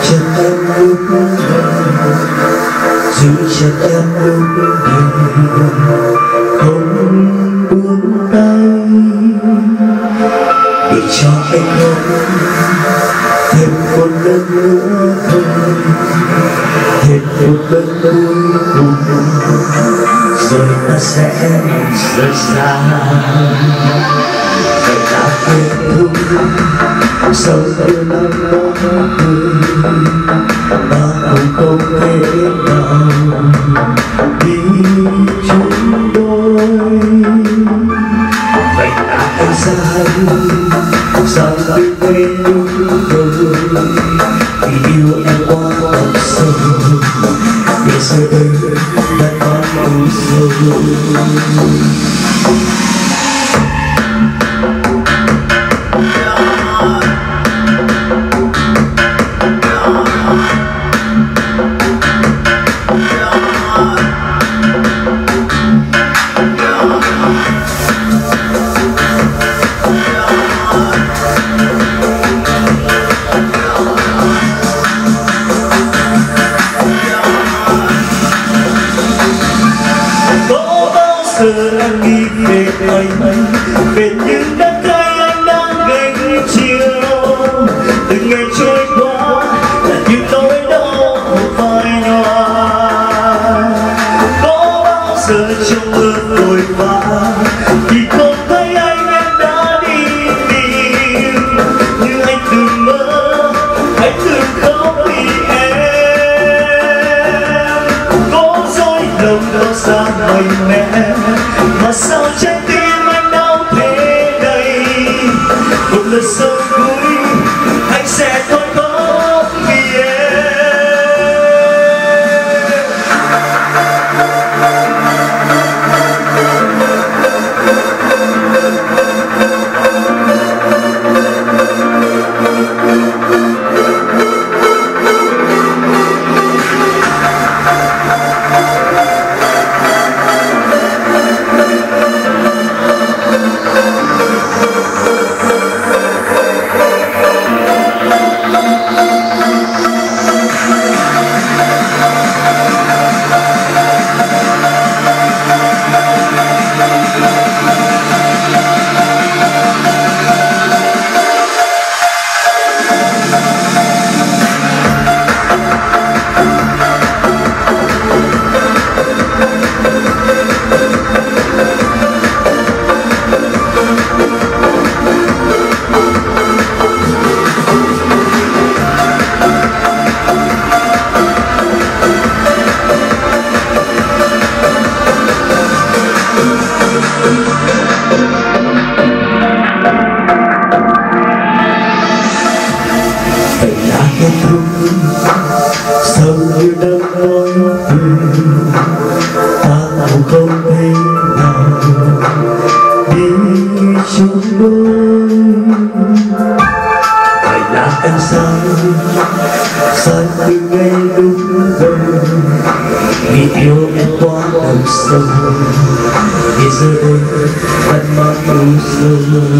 chân em lúc này, giữ chân em lúc này, không buông tay để cho anh không thêm một lần nữa thôi, thêm một lần cuối cùng rồi ta sẽ rời xa. Vậy ta kết thúc sau nhiều năm mong cười mà không thể nào đi chung đôi. Vậy ta hãy sao từ ngày lúc đầu vì yêu em quá thật sâu, để giờ đây đã có màu sâu. Em nghĩ về anh, về những đất cay anh đang gánh chiều. Từng ngày trôi qua là những nỗi đau phai nhòa. Có bao giờ trong mưa vội vã thì không thấy anh em đã đi tìm, như anh từng mơ, anh từng khóc vì em. Có dối lòng đó xa mạnh mẽ mà sao trái tim anh đau thế này. Một lần sau cuối anh sẽ thôi khóc vì em. Sau nhiều năm nói từ ta cũng không thể nào đi chung đôi. Phải là em sai từ ngày lúc đầu vì yêu em quá thật sâu, vì giờ đây vẫn mong ưu sâu.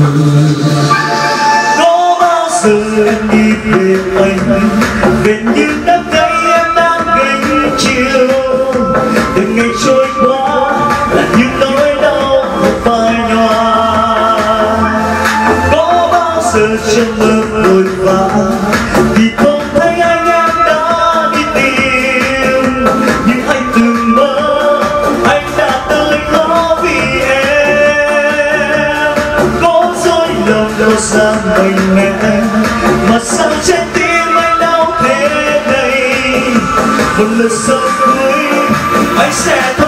Có bao giờ em đi về anh, về những đám cây em đang gánh chiều. Từng ngày trôi qua là những nỗi đau phai nhòa. Có bao giờ trong mơ vội vã vì không thấy anh em đã đi tìm, nhưng anh từng mơ anh đã tới khó vì em. Có dối lòng đâu xa mạnh mẽ mà sao trái tim anh đau thế này. Một lần sau cuối anh sẽ